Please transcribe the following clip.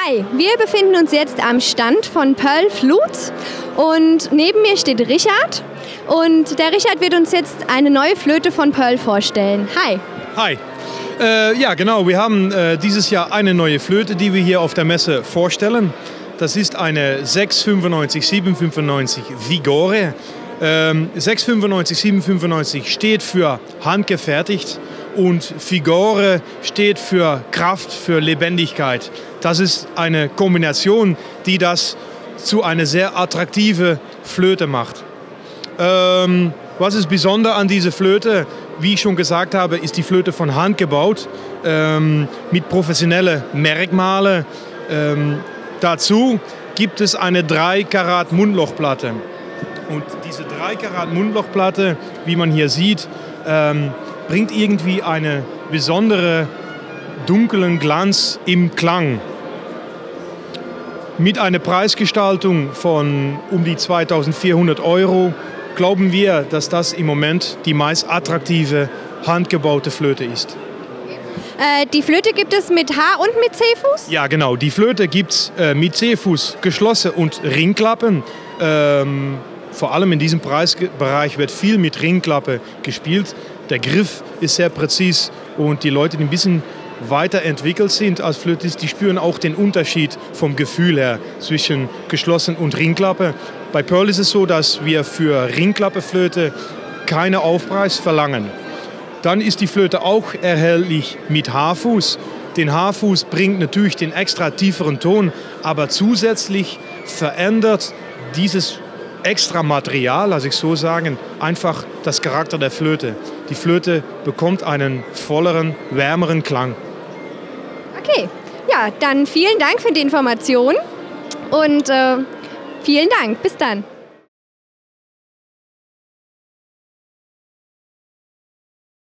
Hi, wir befinden uns jetzt am Stand von Pearl Flutes und neben mir steht Richard und der Richard wird uns jetzt eine neue Flöte von Pearl vorstellen. Hi. Hi. Ja, genau, wir haben dieses Jahr eine neue Flöte, die wir hier auf der Messe vorstellen. Das ist eine 695 795 Vigore. 695 795 steht für handgefertigt und Vigore steht für Kraft, für Lebendigkeit. Das ist eine Kombination, die das zu einer sehr attraktive Flöte macht. Was ist besonders an dieser Flöte? Wie ich schon gesagt habe, ist die Flöte von Hand gebaut, mit professionellen Merkmalen. Dazu gibt es eine 3 Karat Mundlochplatte. Und diese 3 Karat Mundlochplatte, wie man hier sieht, bringt irgendwie einen besonderen dunklen Glanz im Klang. Mit einer Preisgestaltung von um die 2.400 € glauben wir, dass das im Moment die meist attraktive handgebaute Flöte ist. Die Flöte gibt es mit H- und mit C-Fuß? Ja, genau. Die Flöte gibt es mit C-Fuß, geschlossen und Ringklappen. Vor allem in diesem Preisbereich wird viel mit Ringklappe gespielt. Der Griff ist sehr präzis und die Leute, die ein bisschen weiterentwickelt sind als Flötist, die spüren auch den Unterschied vom Gefühl her zwischen geschlossen und Ringklappe. Bei Pearl ist es so, dass wir für Ringklappeflöte keinen Aufpreis verlangen. Dann ist die Flöte auch erhältlich mit Haarfuß. Den Haarfuß bringt natürlich den extra tieferen Ton, aber zusätzlich verändert dieses extra Material, lasse ich so sagen, einfach das Charakter der Flöte. Die Flöte bekommt einen volleren, wärmeren Klang. Okay, ja, dann vielen Dank für die Information und vielen Dank. Bis dann.